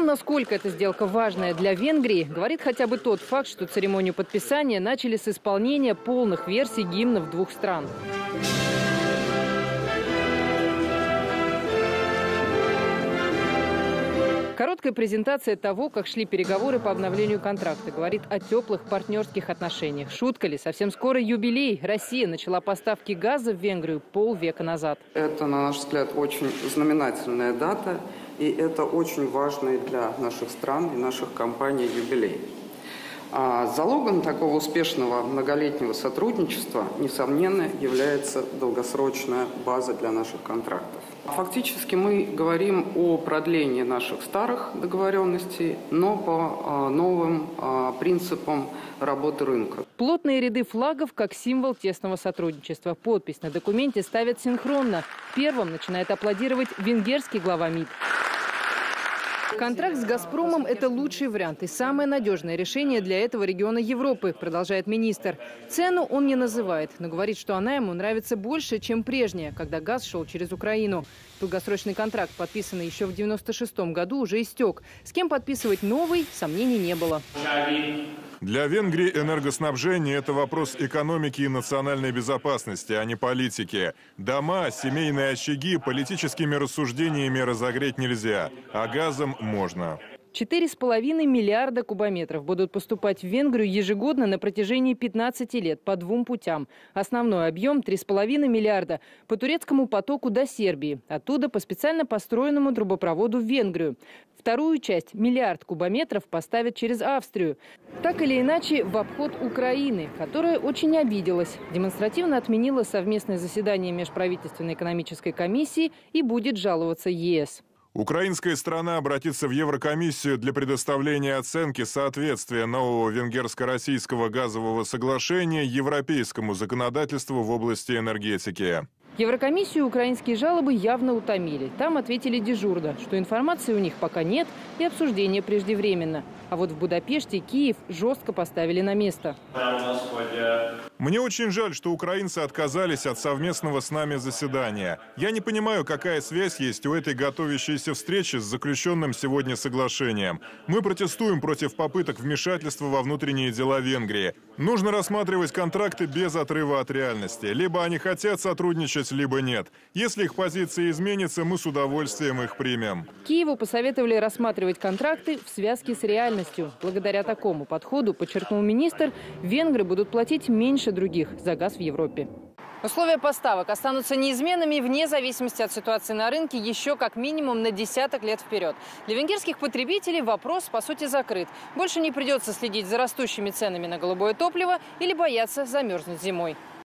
насколько эта сделка важная для Венгрии, говорит хотя бы тот факт, что церемонию подписания начали с исполнения полных версий гимнов двух стран. Короткая презентация того, как шли переговоры по обновлению контракта, говорит о теплых партнерских отношениях. Шутка ли? Совсем скоро юбилей. Россия начала поставки газа в Венгрию полвека назад. Это, на наш взгляд, очень знаменательная дата, и это очень важный для наших стран и наших компаний юбилей. А залогом такого успешного многолетнего сотрудничества, несомненно, является долгосрочная база для наших контрактов. Фактически мы говорим о продлении наших старых договоренностей, но по новым принципам работы рынка. Плотные ряды флагов как символ тесного сотрудничества. Подпись на документе ставят синхронно. Первым начинает аплодировать венгерский глава МИД. Контракт с «Газпромом» – это лучший вариант и самое надежное решение для этого региона Европы, продолжает министр. Цену он не называет, но говорит, что она ему нравится больше, чем прежняя, когда газ шел через Украину. Долгосрочный контракт, подписанный еще в 1996 году, уже истек. С кем подписывать новый, сомнений не было. Для Венгрии энергоснабжение – это вопрос экономики и национальной безопасности, а не политики. Дома, семейные очаги политическими рассуждениями разогреть нельзя, а газом можно. 4,5 миллиарда кубометров будут поступать в Венгрию ежегодно на протяжении 15 лет по двум путям. Основной объем – 3,5 миллиарда по турецкому потоку до Сербии. Оттуда по специально построенному трубопроводу в Венгрию. Вторую часть – миллиард кубометров поставят через Австрию. Так или иначе, в обход Украины, которая очень обиделась. Демонстративно отменила совместное заседание межправительственной экономической комиссии и будет жаловаться ЕС. Украинская страна обратится в Еврокомиссию для предоставления оценки соответствия нового венгерско-российского газового соглашения европейскому законодательству в области энергетики. Еврокомиссию украинские жалобы явно утомили. Там ответили дежурно, что информации у них пока нет и обсуждение преждевременно. А вот в Будапеште Киев жестко поставили на место. Мне очень жаль, что украинцы отказались от совместного с нами заседания. Я не понимаю, какая связь есть у этой готовящейся встречи с заключенным сегодня соглашением. Мы протестуем против попыток вмешательства во внутренние дела Венгрии. Нужно рассматривать контракты без отрыва от реальности. Либо они хотят сотрудничать, либо нет. Если их позиция изменится, мы с удовольствием их примем. Киеву посоветовали рассматривать контракты в связке с реальностью. Благодаря такому подходу, подчеркнул министр, венгры будут платить меньше других за газ в Европе. Условия поставок останутся неизменными вне зависимости от ситуации на рынке еще как минимум на десяток лет вперед. Для венгерских потребителей вопрос, по сути, закрыт. Больше не придется следить за растущими ценами на голубое топливо или бояться замерзнуть зимой.